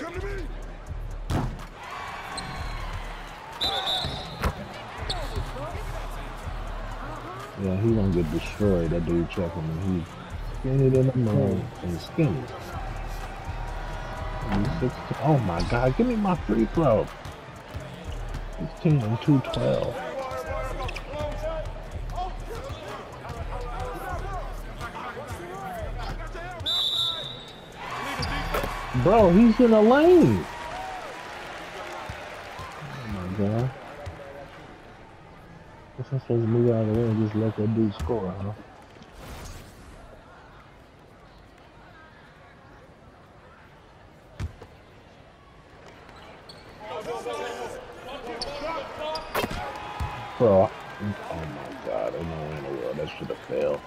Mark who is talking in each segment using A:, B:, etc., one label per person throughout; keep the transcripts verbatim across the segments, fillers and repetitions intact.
A: Yeah, he gonna get destroyed. That dude checking him. He's skinny than a mug and skinny. He's sixteen. Oh my God, give me my free throw. sixteen and two twelve. Bro, he's in a lane. Oh my God. Guess I'm supposed to move out of the way and just let that dude score, huh? Bro, oh my God, I know in the world that should have failed.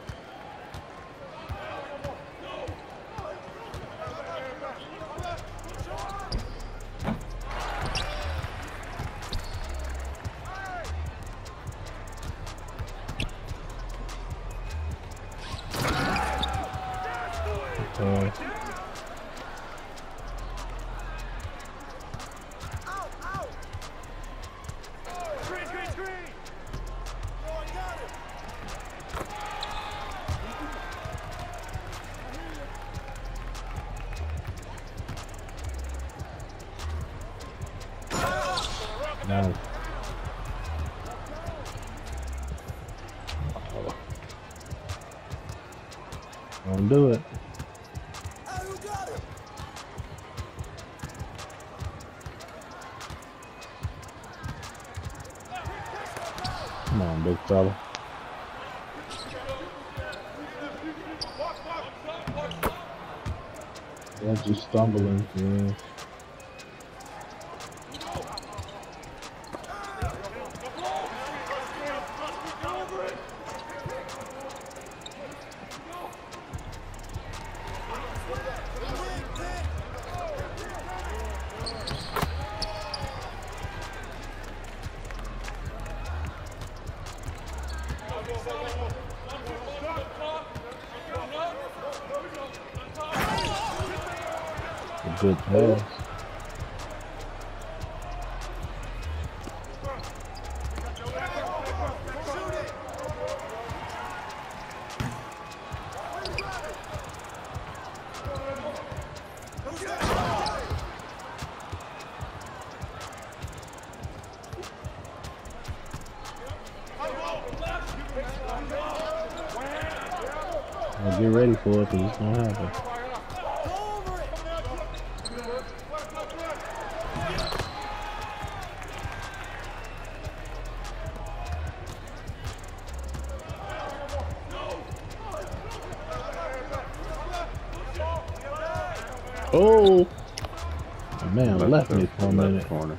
A: Okay. Nice. Oh. Don't do it. Come on, big fella. That's just stumbling, yeah. A good pass. Well, get ready for it, because it's going to happen. Oh, man, left, left me for a minute. Corner.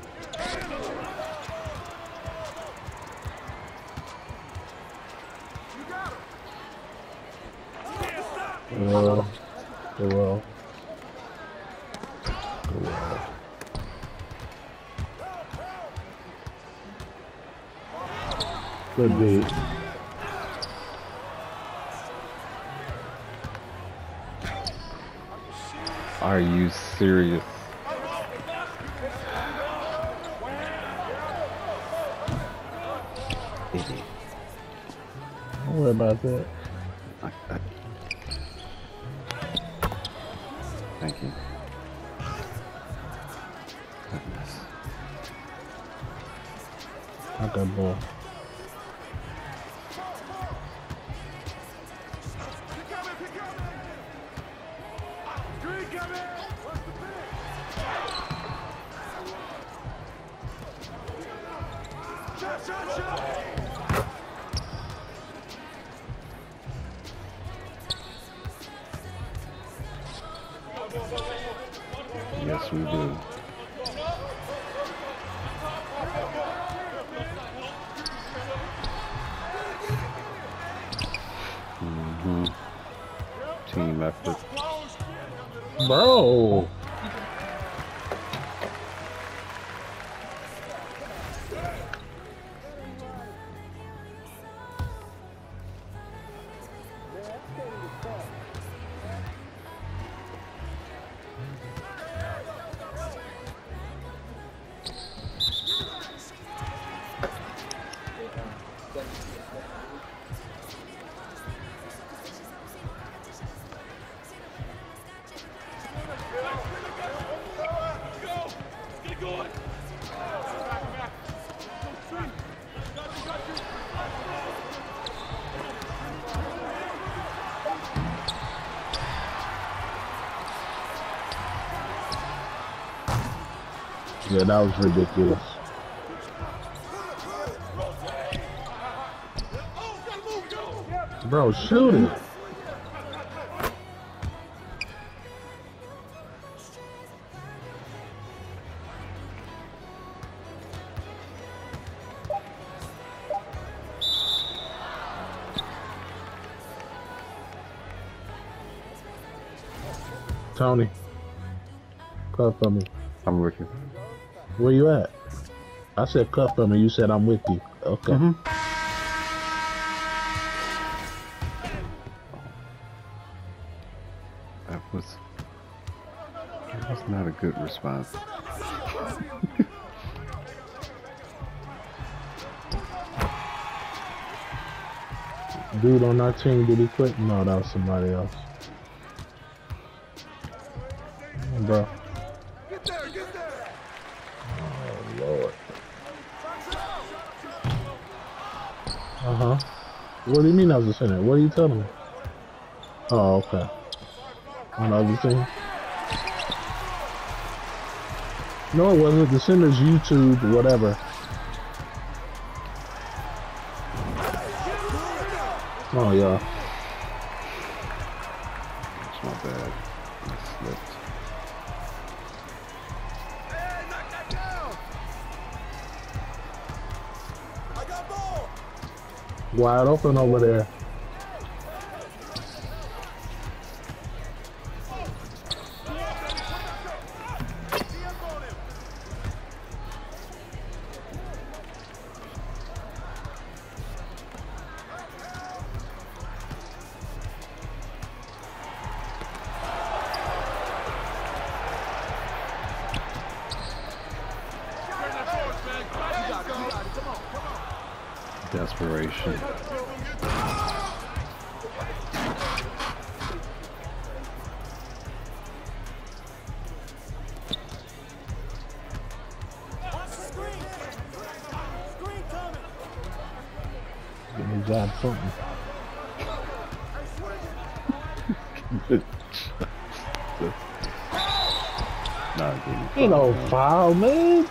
A: Well, well, well. Good beat.
B: Are you serious?
A: Don't worry about that.
B: Thank you. Goodness.
A: Not that ball.
B: Yes, we do. Mm-hmm. Team effort.
A: Bro. Yeah, that was ridiculous. Bro, shoot it. Tony, cuff for me.
B: I'm with you.
A: Where you at? I said cuff for me. You said I'm with you. Okay.
B: Mm-hmm. That was that was not a good response.
A: Dude on our team, did he quit? No, that was somebody else. Oh, bro.
C: Get there, get there.
A: Oh, Lord. Uh-huh. What do you mean I was a center? What are you telling me? Oh, okay. On the other team? No, it wasn't. The center's YouTube, whatever. Oh, yeah.
B: That's my bad. I slipped.
C: Hey, knock that down. I got ball.
A: Wide open over there.
B: Desperation.
A: Give me job something.
B: Not good.
A: Ain't no foul, man.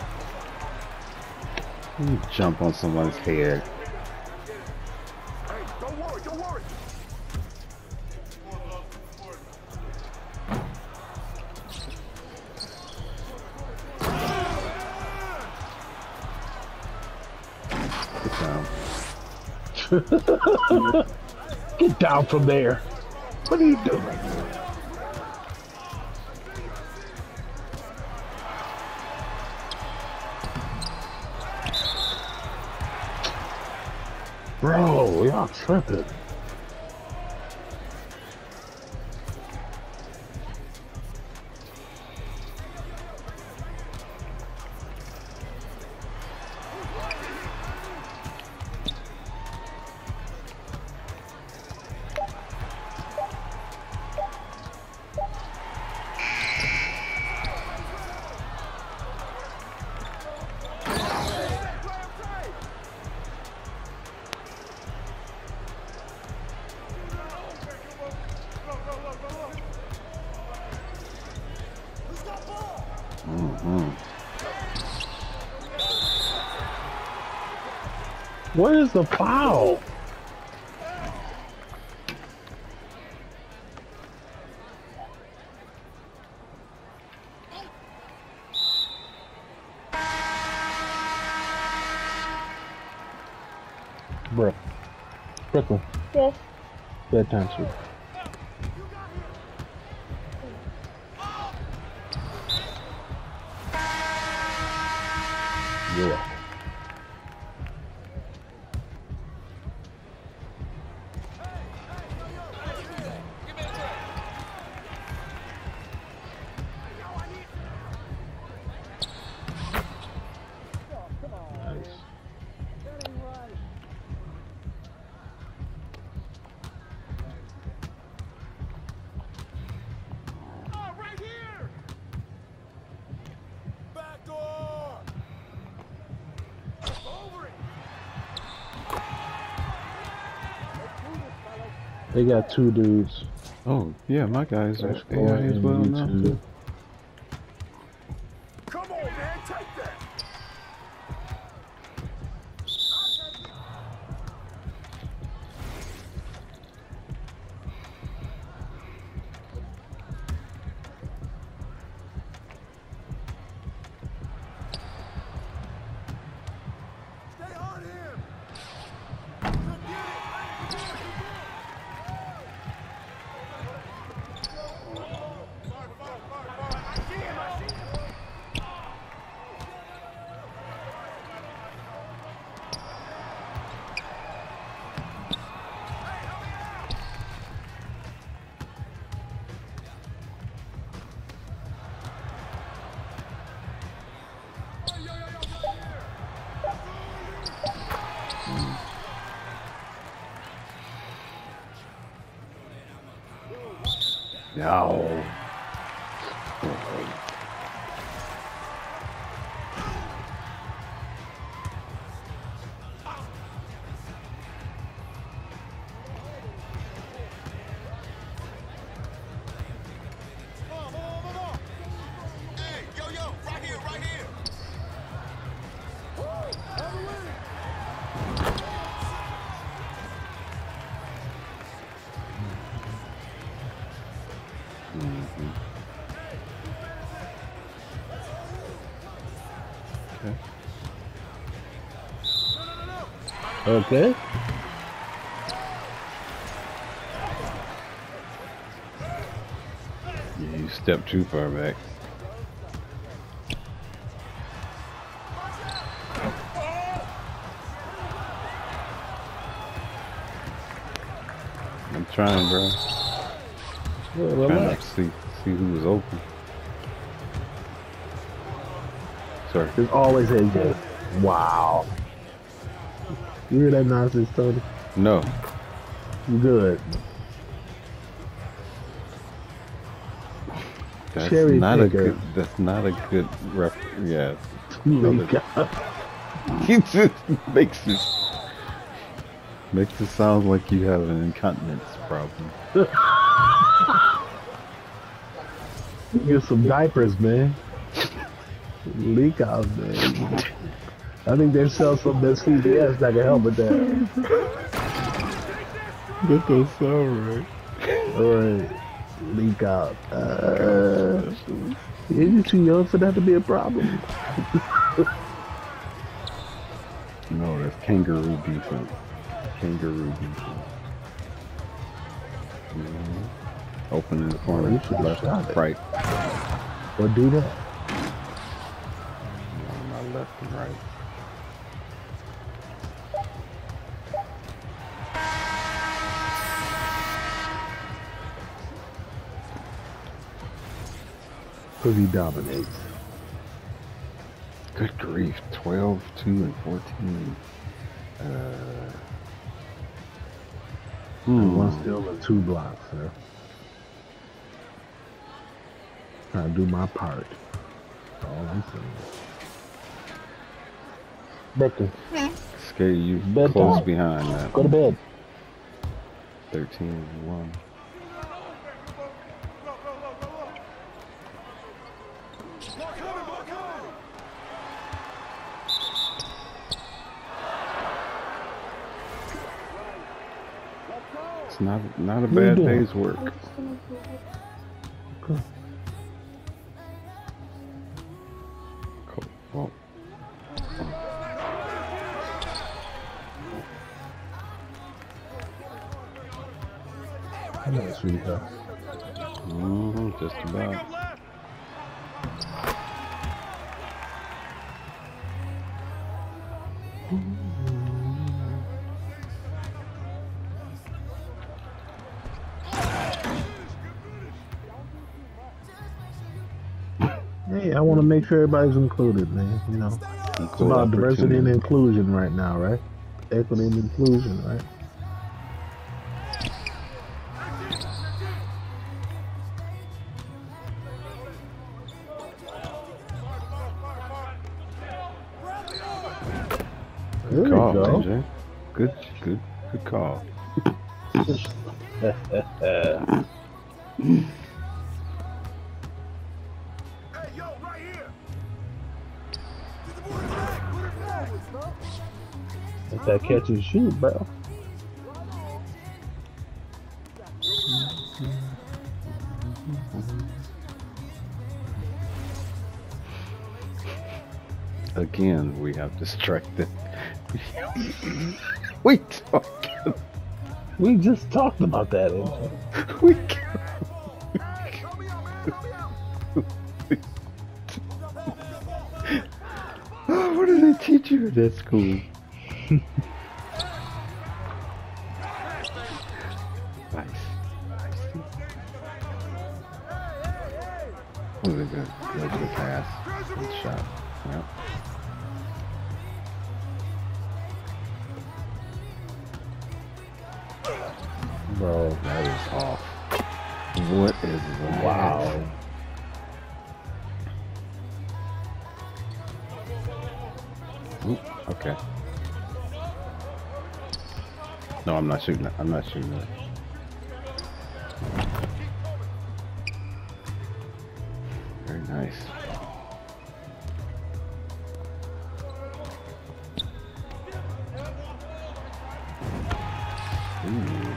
B: You jump on someone's head.
C: Hey, don't worry, don't worry.
B: Get down.
A: Get down from there. What are you doing? Bro, y'all tripping.
B: Mm-hmm.
A: What is the foul? Bro, Brickle,
D: Yes.
A: bedtime suit. Yeah. Nice.
C: Oh, right here. Back door. Over it.
A: They got two dudes.
B: Oh, yeah, my guys are
A: That's
B: A I as well
A: going
B: now,
A: into-
B: too.
C: Come on, man, take that. Stay on him.
B: No.
C: Hey, yo, yo, right here, right here.
B: Mm-hmm. Okay.
A: Okay.
B: Yeah, you stepped too far back. I'm trying, bro.
A: Well,
B: Trying to
A: relax.
B: see see who was open. Sorry.
A: There's always a good. Wow. You hear that nonsense, Tony?
B: No.
A: Good.
B: That's
A: Cherry
B: not a
A: picker.
B: good. That's not a good ref. Yeah.
A: Leak
B: He just makes this makes it sound like you have an incontinence problem.
A: Get some diapers, man. Leak out, man. I think they sell some that C V S that can help with that.
B: That don't sound right.
A: Alright. Leak out. Uh, you're too young for that to be a problem.
B: No, that's kangaroo defense. Kangaroo defense. Mm-hmm. Open in the corner,
A: You should've
B: left,
A: shot it.
B: right.
A: Or do that.
B: My left and right.
A: Because he dominates.
B: Good grief, twelve, two, and fourteen. Uh, hmm.
A: One steal and two blocks, sir. Trying to do my part. That's all I'm saying. Becky,
B: Skate, you
A: Bedtime.
B: close behind that.
A: go to bed.
B: thirteen and one. It's not not a
A: you
B: bad
A: doing?
B: day's work.
A: Okay.
B: Cool. Well,
A: Yeah, sweetheart.
B: mm, just about.
A: Hey, I want to make sure everybody's included, man. You know, it's
B: Equal
A: about diversity and
B: opportunity.
A: inclusion right now, right? Equity and inclusion, right? There
B: Good
A: we
B: call,
A: go.
B: A J. Good, good, good call.
C: Hey, yo, right here.
A: Let that catch and shoot, bro.
B: Again, we have distracted. we talk.
A: We just talked about that.
B: we. Oh, what did they teach you at that school? Nice. Nice. What was a good, good, good pass. Good shot. Yep. Bro, that is off. What is that?
A: Wow.
B: Oop, okay. No, I'm not shooting it. I'm not shooting it. Very nice. Ooh.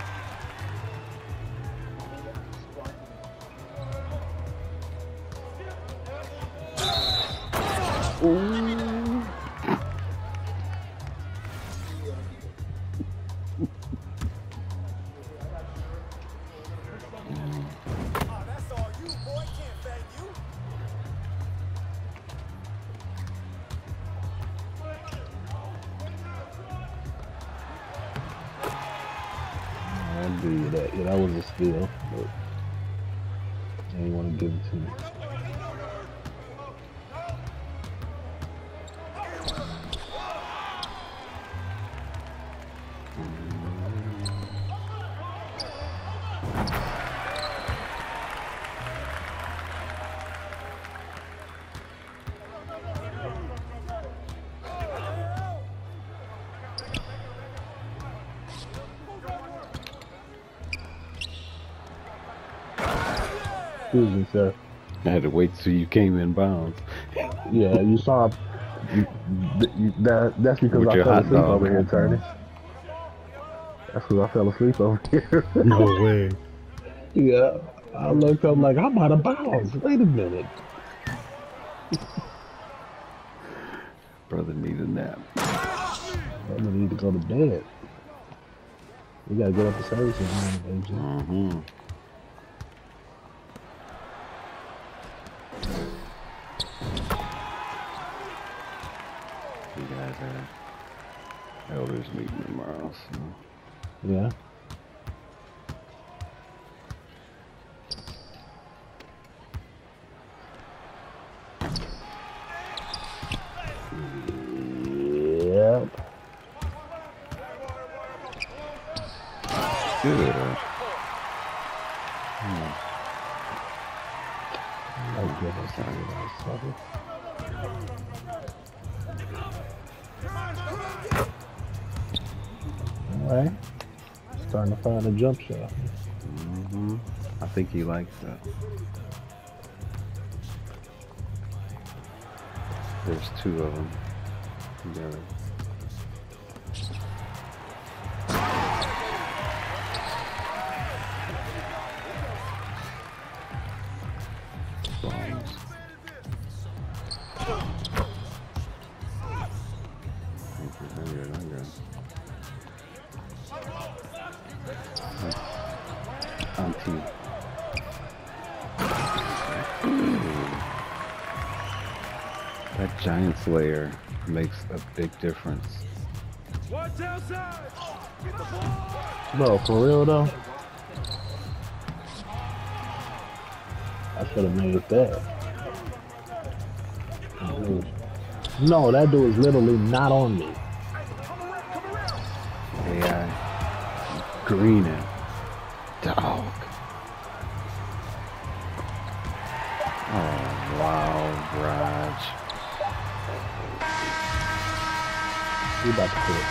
B: Ooh.
A: I'll give you that. Yeah, that was a steal, but I didn't want to give it to me. Excuse me, sir.
B: I had to wait till you came in bounds.
A: Yeah, you saw. You, you, that, that's because
B: With
A: I
B: your
A: fell
B: hot
A: asleep
B: dog.
A: over here, Turney. That's because I fell asleep over here.
B: No way.
A: Yeah, I looked up like I'm out of bounds. Wait a minute.
B: Brother need a nap.
A: I'm gonna need to go to bed. We gotta get up to service in the morning, baby.
B: Mm-hmm. You guys are elders meeting tomorrow, so.
A: Yeah. Yep.
B: Good. Hmm.
A: I give us something else, sorry. Alright. Starting to find a jump shot.
B: Mm-hmm. I think he likes that. There's two of them together. Bombs. I'm good, I'm good. Auntie. That giant slayer makes a big difference.
C: Watch outside! Get the ball!
A: No, for real though? I should have made that. No, that dude is literally not on me.
B: A I. Greening. Dog. Oh, wow, Raj.
A: We about to quit.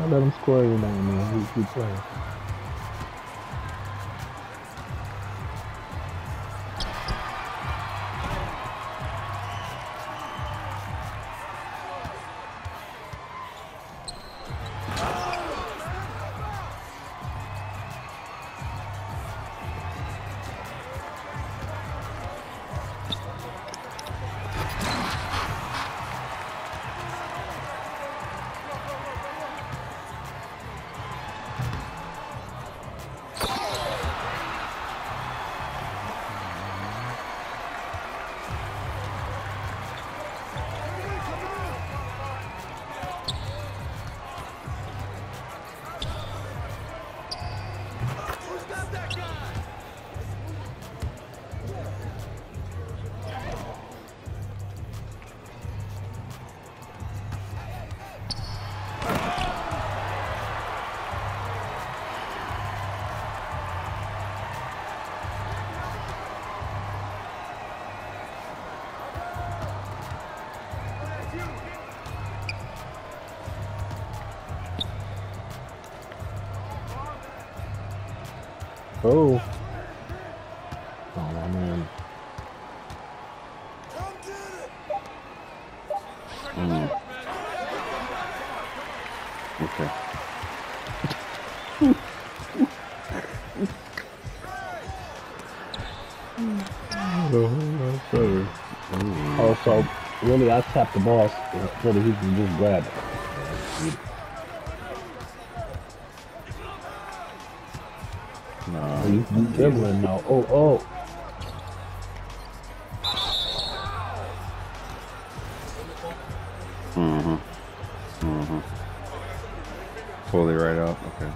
A: Don't let him score every now and then. He keep playing. Oh. Oh, my man.
B: Mm. Okay.
A: Oh, so really, I tapped the ball so that he can just grab it.
B: No.
A: He's dribbling now. Oh, oh.
B: Mm-hmm. Mm-hmm. Pull it right out. Okay.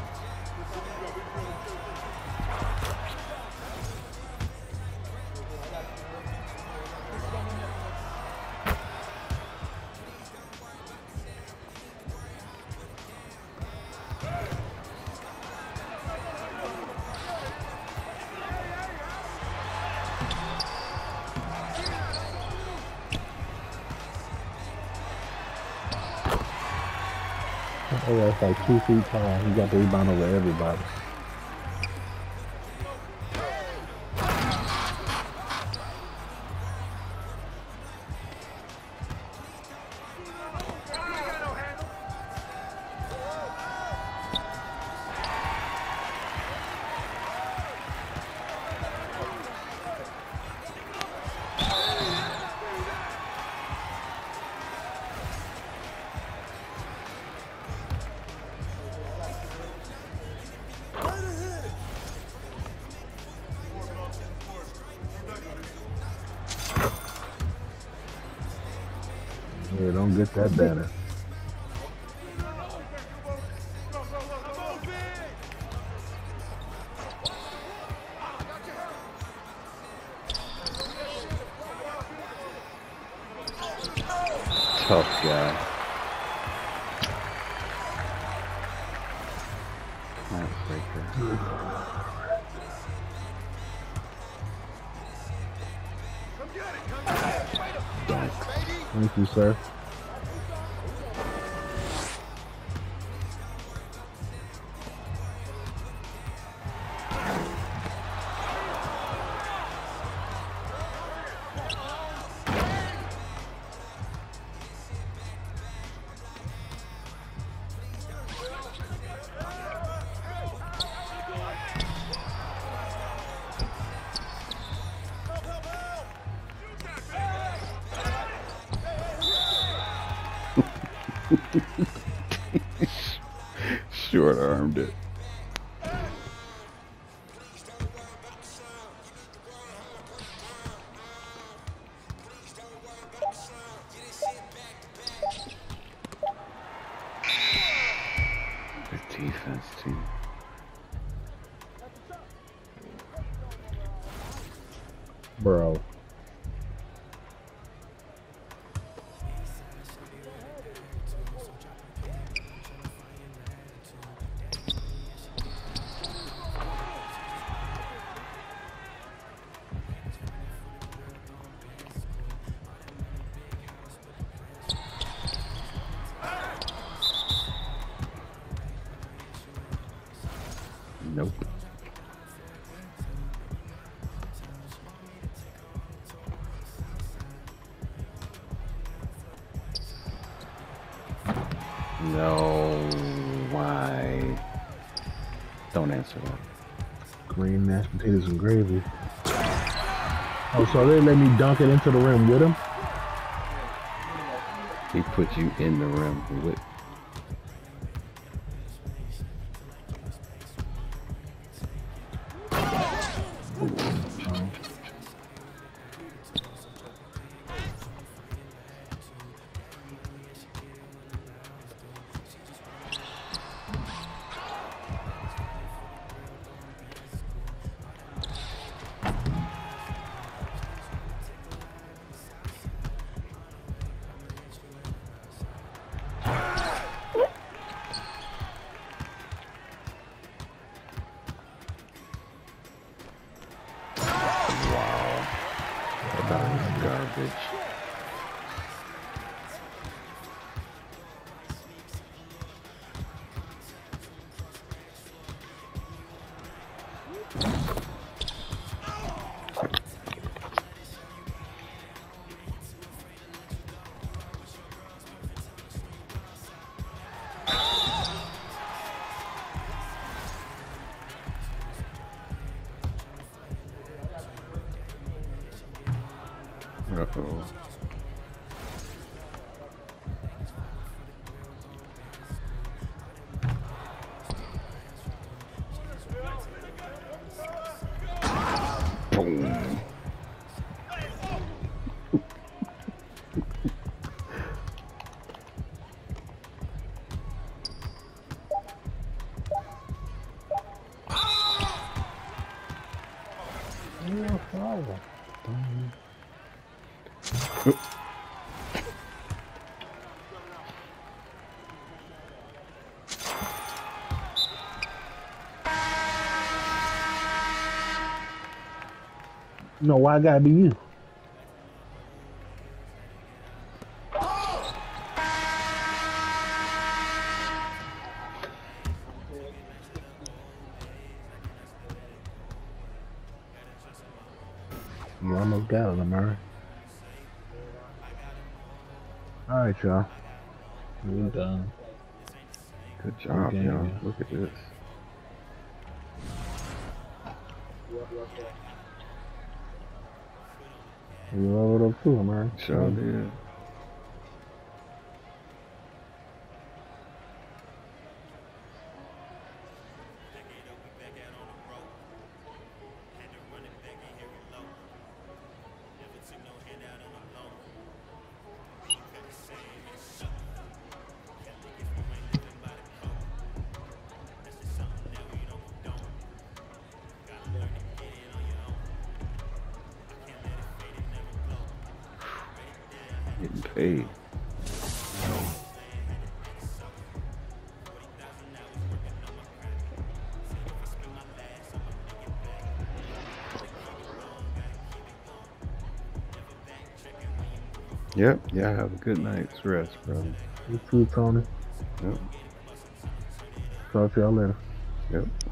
A: Oh, that's like two feet tall. He got the rebound over everybody. Yeah, don't get that banner.
B: Tough guy. Heartbreaker.
A: Thank you, sir.
B: Short armed it. Good defense too.
A: Bro.
B: No. Why? Don't answer that.
A: Green mashed potatoes and gravy. Oh, so they let me dunk it into the rim with him?
B: He put you in the rim with. Garbage. Uh-oh. Boom.
A: No, why I gotta be you? You almost got it, Amari. Alright, y'all. We're done.
B: Good job,
A: game,
B: y'all.
A: yeah.
B: Look at this.
A: You leveled up too, Amari.
B: Sure did. Getting paid. Yep. Yeah, have a good night's rest, brother.
A: You too, Tony.
B: Yep.
A: Talk to y'all later.
B: Yep.